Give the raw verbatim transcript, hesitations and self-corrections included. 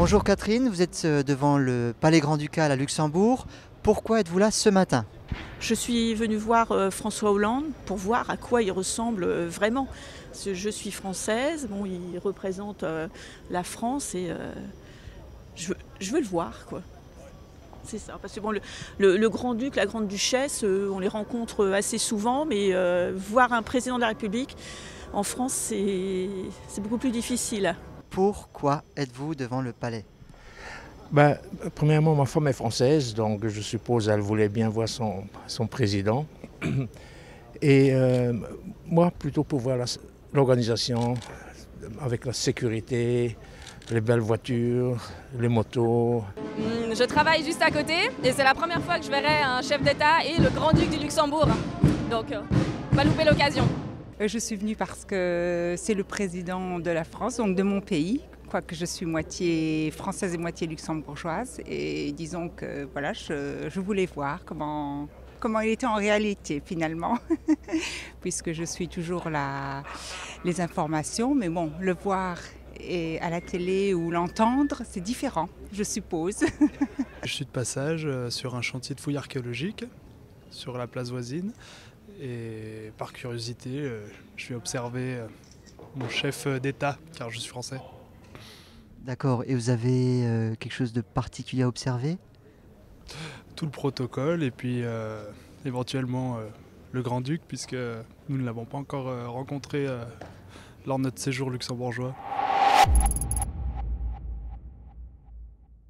Bonjour Catherine, vous êtes euh, devant le Palais Grand-Ducal à Luxembourg. Pourquoi êtes-vous là ce matin? Je suis venue voir euh, François Hollande pour voir à quoi il ressemble euh, vraiment. Parce que je suis française, bon, il représente euh, la France et euh, je, veux, je veux le voir, quoi. C'est ça, parce que bon, le, le- le grand-duc, la grande-duchesse, euh, on les rencontre assez souvent, mais euh, voir un président de la République en France, c'est c'est beaucoup plus difficile. Pourquoi êtes-vous devant le palais? Ben, premièrement, ma femme est française, donc je suppose qu'elle voulait bien voir son, son président. Et euh, moi, plutôt pour voir la- l'organisation avec la sécurité, les belles voitures, les motos. Hmm, Je travaille juste à côté et c'est la première fois que je verrai un chef d'État et le grand-duc du Luxembourg. Donc, euh, pas louper l'occasion. Euh, Je suis venue parce que c'est le président de la France, donc de mon pays, quoique je suis moitié française et moitié luxembourgeoise. Et disons que voilà, je, je voulais voir comment, comment il était en réalité finalement, puisque je suis toujours la, les informations. Mais bon, le voir et à la télé ou l'entendre, c'est différent, je suppose. Je suis de passage euh, sur un chantier de fouilles archéologiques sur la place voisine et par curiosité, euh, je vais observer euh, mon chef d'État car je suis français. D'accord, et vous avez euh, quelque chose de particulier à observer? Tout le protocole et puis euh, éventuellement euh, le grand-duc puisque nous ne l'avons pas encore euh, rencontré euh, lors de notre séjour luxembourgeois.